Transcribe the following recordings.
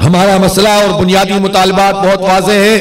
हमारा मसला और बुनियादी मुतालबात बहुत वाज़ेह है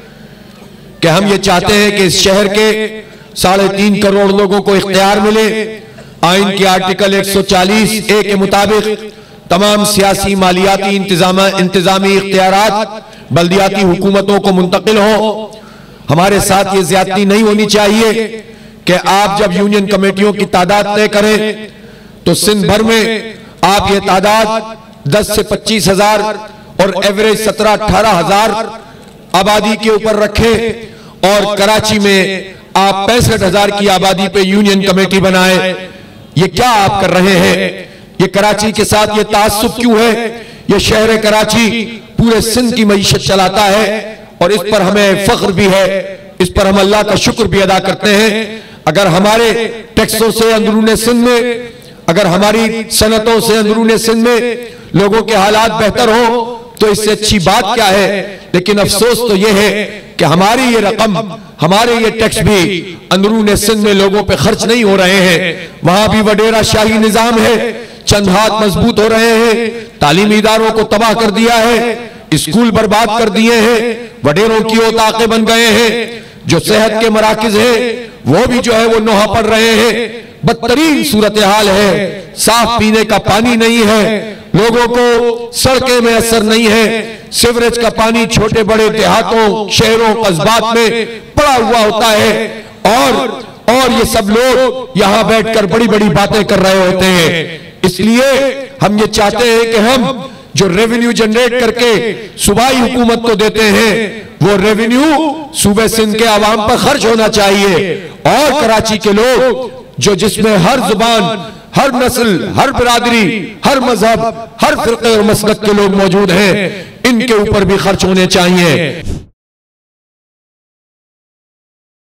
कि हम ये चाहते हैं कि इस शहर के 3.5 करोड़ लोगों को इख्तियार मिले। आइन के आर्टिकल 140A के मुताबिक तमाम सियासी, मालियाती, इंतजामी इख्तियारात बल्दियाती हुकूमतों को मुंतकिल हो। हमारे साथ ये ज्यादती नहीं होनी चाहिए कि आप जब यूनियन कमेटियों की तादाद तय करें तो सिंध भर में आप ये तादाद 10 से 25 हजार और एवरेज 17-18 हजार आबादी के ऊपर रखें और कराची में आप 65 हजार की आबादी पे यूनियन कमेटी बनाएं। ये क्या आप कर रहे हैं? ये कराची के साथ ये तासुब क्यों है? ये शहर कराची पूरे सिंध की मईशत चलाता है और इस पर हमें फख्र भी है, इस पर हम अल्लाह का शुक्र भी अदा करते हैं। अगर हमारे टैक्सों से अंदरूने सिंध में, अगर हमारी सनतों से अंदरूने सिंध में लोगों के हालात बेहतर हो तो इससे अच्छी बात क्या है। लेकिन अफसोस तो यह है कि हमारी ये रकम, हमारे ये टैक्स भी अंदरूने सिंध में लोगों पे खर्च नहीं हो रहे हैं। वहां भी वडेरा शाही निजाम है, चंद हाथ मजबूत हो रहे हैं, तालीमी इदारों को तबाह कर दिया है, स्कूल बर्बाद कर दिए हैं, वडेरों की औताकें बन गए हैं, जो सेहत के मराकिज हैं वो भी जो है वो नोहा पड़ रहे हैं। बदतरीन सूरत हाल है, साफ पीने का पानी नहीं है, लोगों को सड़कें में असर नहीं है, सीवरेज का पानी छोटे बड़े देहातों, शहरों, कस्बात में पड़ा हुआ होता है और ये सब लोग यहां बैठकर बड़ी बड़ी बातें कर रहे होते हैं। इसलिए हम ये चाहते हैं कि हम जो रेवेन्यू जनरेट करके सूबाई हुकूमत को देते हैं वो रेवेन्यू सूबे सिंध के आवाम पर खर्च होना चाहिए और कराची के लोग जो जिसमें हर जुबान, हर नस्ल, हर बिरादरी, हर मजहब, हर फिरके और मसलक के लोग मौजूद हैं, इनके ऊपर भी खर्च होने चाहिए।